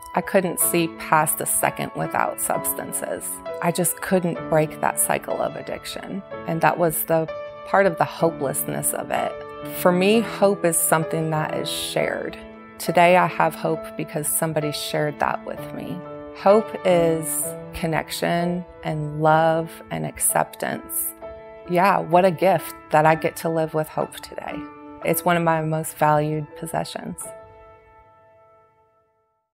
I couldn't see past a second without substances. I just couldn't break that cycle of addiction. And that was the part of the hopelessness of it. For me, hope is something that is shared. Today I have hope because somebody shared that with me. Hope is connection and love and acceptance. Yeah, what a gift that I get to live with hope today. It's one of my most valued possessions.